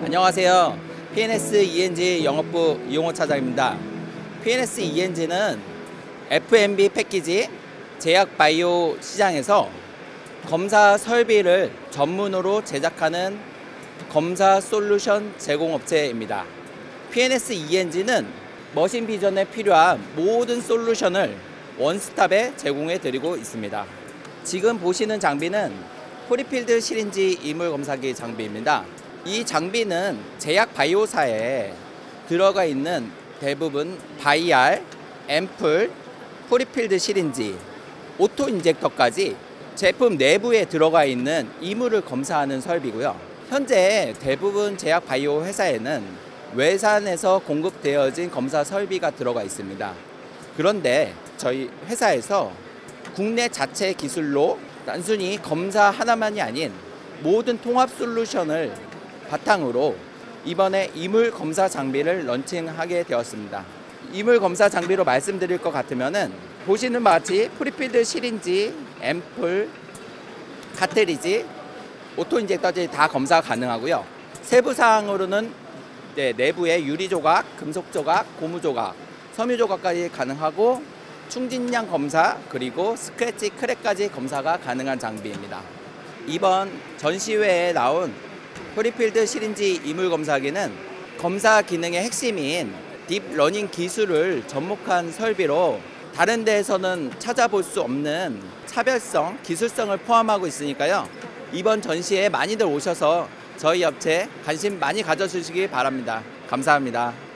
안녕하세요. PNS ENG 영업부 이용호 차장입니다. PNS ENG는 F&B 패키지 제약 바이오 시장에서 검사 설비를 전문으로 제작하는 검사 솔루션 제공업체입니다. PNS ENG는 머신 비전에 필요한 모든 솔루션을 원스톱에 제공해 드리고 있습니다. 지금 보시는 장비는 프리필드 시린지 이물 검사기 장비입니다. 이 장비는 제약 바이오사에 들어가 있는 대부분 바이알, 앰플, 프리필드 시린지, 오토 인젝터까지 제품 내부에 들어가 있는 이물을 검사하는 설비고요. 현재 대부분 제약 바이오 회사에는 외산에서 공급되어진 검사 설비가 들어가 있습니다. 그런데 저희 회사에서 국내 자체 기술로 단순히 검사 하나만이 아닌 모든 통합 솔루션을 바탕으로 이번에 이물 검사 장비를 런칭하게 되었습니다. 이물 검사 장비로 말씀드릴 것 같으면은 보시는 바와 같이 프리필드 시린지, 앰플, 카트리지, 오토 인젝터까지 다 검사가 가능하고요. 세부 사항으로는 내부에 유리 조각, 금속 조각, 고무 조각, 섬유 조각까지 가능하고 충진량 검사 그리고 스크래치 크랙까지 검사가 가능한 장비입니다. 이번 전시회에 나온 프리필드 시린지 이물 검사기는 검사 기능의 핵심인 딥러닝 기술을 접목한 설비로 다른 데에서는 찾아볼 수 없는 차별성, 기술성을 포함하고 있으니까요. 이번 전시회에 많이들 오셔서 저희 업체 관심 많이 가져주시기 바랍니다. 감사합니다.